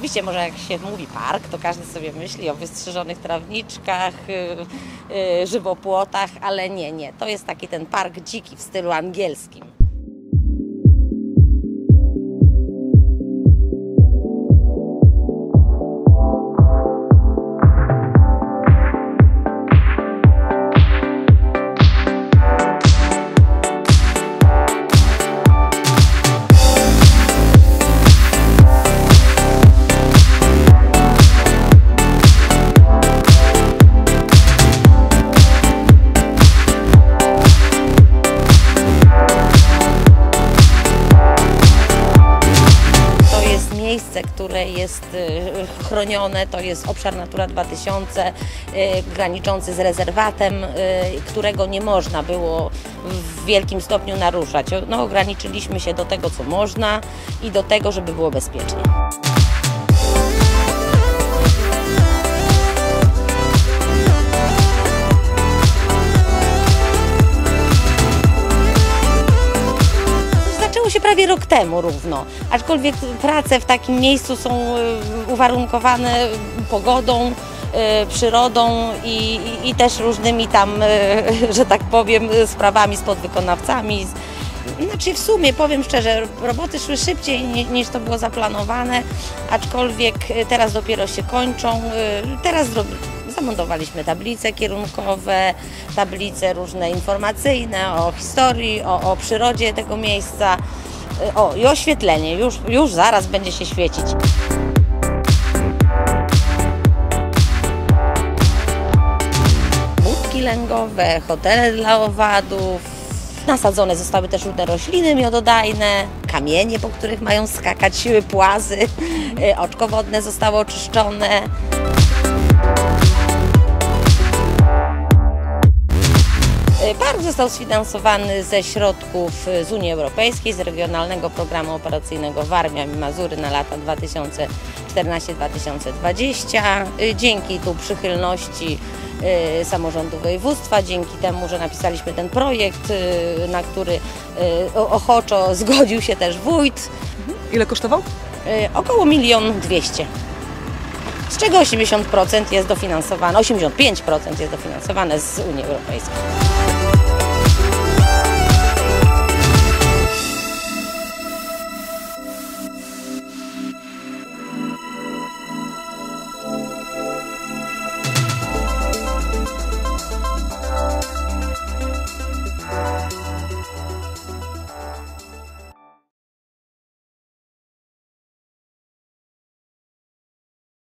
Oczywiście może jak się mówi park, to każdy sobie myśli o wystrzyżonych trawniczkach, żywopłotach, ale nie. To jest taki ten park dziki w stylu angielskim. Miejsce, które jest chronione, to jest obszar Natura 2000, graniczący z rezerwatem, którego nie można było w wielkim stopniu naruszać. No, ograniczyliśmy się do tego, co można i do tego, żeby było bezpiecznie. Zaczęło się prawie rok temu równo, aczkolwiek prace w takim miejscu są uwarunkowane pogodą, przyrodą i też różnymi tam, że tak powiem, sprawami z podwykonawcami. Znaczy w sumie, powiem szczerze, roboty szły szybciej niż to było zaplanowane, aczkolwiek teraz dopiero się kończą. Teraz zamontowaliśmy tablice kierunkowe, tablice różne informacyjne o historii, o przyrodzie tego miejsca. I oświetlenie, już zaraz będzie się świecić. Budki lęgowe, hotele dla owadów. Nasadzone zostały też różne rośliny miododajne, kamienie, po których mają skakać płazy, oczko wodne zostało oczyszczone. Park został sfinansowany ze środków z Unii Europejskiej, z Regionalnego Programu Operacyjnego Warmia i Mazury na lata 2014-2020. Dzięki tu przychylności samorządu województwa, dzięki temu, że napisaliśmy ten projekt, na który ochoczo zgodził się też wójt. Ile kosztował? Około 1 200 000. Z czego 80% jest dofinansowane, 85% jest dofinansowane z Unii Europejskiej.